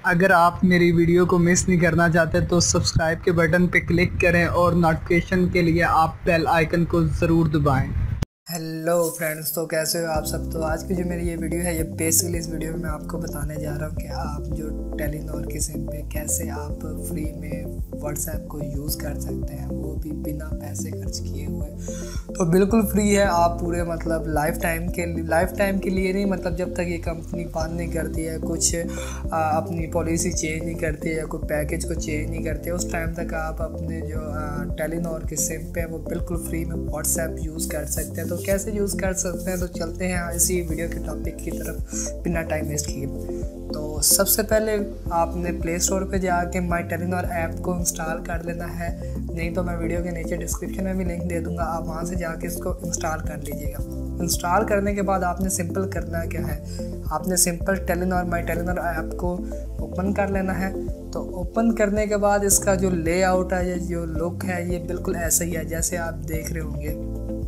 अगर आप मेरी वीडियो को मिस नहीं करना चाहते तो सब्सक्राइब के बटन पर क्लिक करें और नोटिफिकेशन के लिए आप बेल आइकन को ज़रूर दबाएं। हेलो फ्रेंड्स, तो कैसे हो आप सब। तो आज की जो मेरी ये वीडियो है, ये बेसिकली इस वीडियो में मैं आपको बताने जा रहा हूँ कि आप जो टेलीनॉर की सिम पे कैसे आप फ्री में व्हाट्सएप को यूज़ कर सकते हैं, वो भी बिना पैसे खर्च किए हुए। तो बिल्कुल फ्री है। आप पूरे मतलब लाइफ टाइम के लिए नहीं, मतलब जब तक ये कंपनी बंद नहीं करती है, कुछ अपनी पॉलिसी चेंज नहीं करती है या कोई पैकेज को चेंज नहीं करती है, उस टाइम तक आप अपने जो टेलीनॉर की सिम पे वो बिल्कुल फ्री में व्हाट्सएप यूज़ कर सकते हैं। तो कैसे यूज़ कर सकते हैं, तो चलते हैं इसी वीडियो के टॉपिक की तरफ बिना टाइम वेस्ट किए। तो सबसे पहले आपने प्ले स्टोर पे जाके माई टेलीनॉर ऐप को इंस्टॉल कर लेना है, नहीं तो मैं वीडियो के नीचे डिस्क्रिप्शन में भी लिंक दे दूंगा, आप वहाँ से जाके इसको इंस्टॉल कर लीजिएगा। इंस्टॉल करने के बाद आपने सिंपल करना क्या है, आपने सिंपल माई टेलीनॉर ऐप को ओपन कर लेना है। तो ओपन करने के बाद इसका जो लेआउट है, जो लुक है, ये बिल्कुल ऐसा ही है जैसे आप देख रहे होंगे।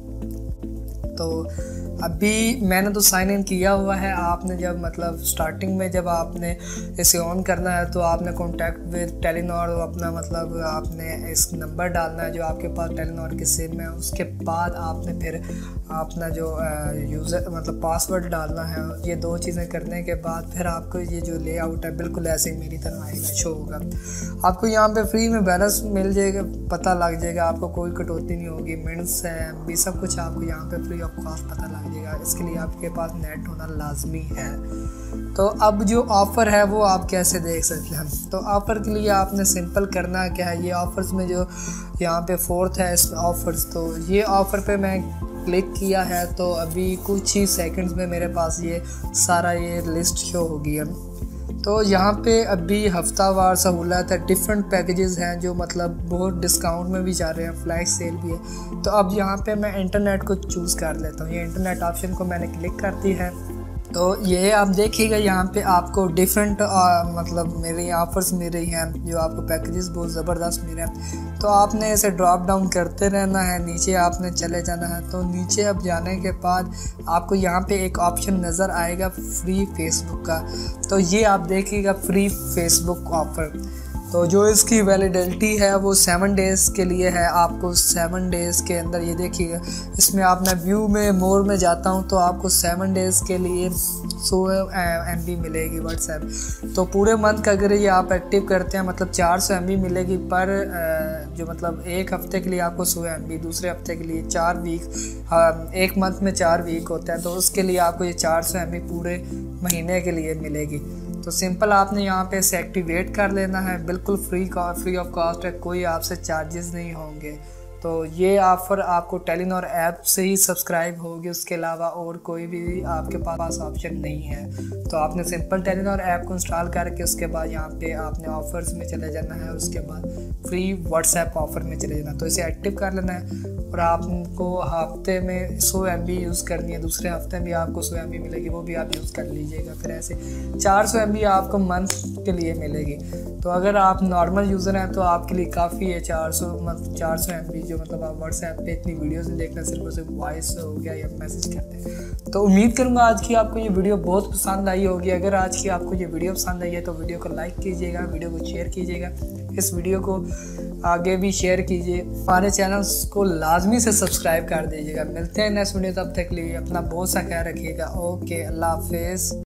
तो अभी मैंने तो साइन इन किया हुआ है। आपने जब मतलब स्टार्टिंग में जब आपने इसे ऑन करना है तो आपने कॉन्टैक्ट विद टेलीनॉर अपना मतलब आपने इस नंबर डालना है जो आपके पास टेलीनॉर की सिम है। उसके बाद आपने फिर अपना जो यूज़र मतलब पासवर्ड डालना है। ये दो चीज़ें करने के बाद फिर आपको ये जो लेआउट है बिल्कुल ऐसे ही मेरी तरह आएगा, शो होगा। आपको यहाँ पे फ्री में बैलेंस मिल जाएगा, पता लग जाएगा, आपको कोई कटौती नहीं होगी। मिनट्स है भी सब कुछ आपको यहाँ पे फ्री ऑफ कॉस्ट पता लग जाएगा। इसके लिए आपके पास नेट होना लाजमी है। तो अब जो ऑफ़र है वो आप कैसे देख सकते हैं। तो ऑफ़र के लिए आपने सिंपल करना क्या है, ये ऑफ़र्स में जो यहाँ पे फोर्थ है इस ऑफ़र्स, तो ये ऑफ़र पे मैं क्लिक किया है तो अभी कुछ ही सेकंड्स में मेरे पास ये सारा ये लिस्ट शो होगी है। तो यहाँ पे अभी हफ्तावार सहूलत है, डिफरेंट पैकेजेस हैं जो मतलब बहुत डिस्काउंट में भी जा रहे हैं, फ्लैश सेल भी है। तो अब यहाँ पे मैं इंटरनेट को चूज़ कर लेता हूँ। ये इंटरनेट ऑप्शन को मैंने क्लिक कर दी है। तो ये आप देखिएगा यहाँ पे आपको डिफरेंट मतलब मेरी ऑफ़र्स मिल रही हैं, जो आपको पैकेजेस बहुत ज़बरदस्त मिल रहे हैं। तो आपने इसे ड्रॉप डाउन करते रहना है, नीचे आपने चले जाना है। तो नीचे अब जाने के बाद आपको यहाँ पे एक ऑप्शन नज़र आएगा फ्री फेसबुक का। तो ये आप देखिएगा फ्री फेसबुक ऑफ़र। तो जो इसकी वैलिडिटी है वो 7 डेज़ के लिए है। आपको 7 डेज़ के अंदर ये देखिएगा, इसमें आप मैं व्यू में मोर में जाता हूँ तो आपको 7 डेज़ के लिए 100 MB मिलेगी व्हाट्सएप। तो पूरे मंथ का अगर ये आप एक्टिव करते हैं मतलब 400 MB मिलेगी पर जो मतलब एक हफ़्ते के लिए आपको 100 MB, दूसरे हफ्ते के लिए 4 वीक, एक मंथ में 4 वीक होते हैं तो उसके लिए आपको ये 400 MB पूरे महीने के लिए मिलेगी। तो सिंपल आपने यहाँ पे इसे एक्टिवेट कर लेना है, बिल्कुल फ्री ऑफ कॉस्ट है, कोई आपसे चार्जेस नहीं होंगे। तो ये ऑफ़र आपको टेलीनॉर ऐप से ही सब्सक्राइब होगी, उसके अलावा और कोई भी आपके पास ऑप्शन नहीं है। तो आपने सिंपल टेलीनॉर ऐप को इंस्टॉल करके उसके बाद यहाँ पे आपने ऑफ़र्स में चले जाना है, उसके बाद फ्री व्हाट्सएप ऑफ़र में चले जाना है। तो इसे एक्टिव कर लेना है और आपको हफ्ते में 100 MB यूज़ करनी है, दूसरे हफ्ते में आपको 100 MB मिलेगी, वो भी आप यूज़ कर लीजिएगा। फिर ऐसे 400 MB आपको मंथ के लिए मिलेगी। तो अगर आप नॉर्मल यूज़र हैं तो आपके लिए काफ़ी है 400 MB, जो मतलब आप व्हाट्सएप पे इतनी वीडियोस नहीं देखना, सिर्फ वॉइस हो गया या मैसेज करते हैं। तो उम्मीद करूँगा आज की आपको ये वीडियो बहुत पसंद आई होगी। अगर आज की आपको ये वीडियो पसंद आई है तो वीडियो को लाइक कीजिएगा, वीडियो को शेयर कीजिएगा, इस वीडियो को आगे भी शेयर कीजिए, हमारे चैनल्स को लाजमी से सब्सक्राइब कर दीजिएगा। मिलते हैं नेक्स्ट वीडियो, तब तक के लिए अपना बहुत सा ख्याल रखिएगा। ओके, अल्लाह हाफिज़।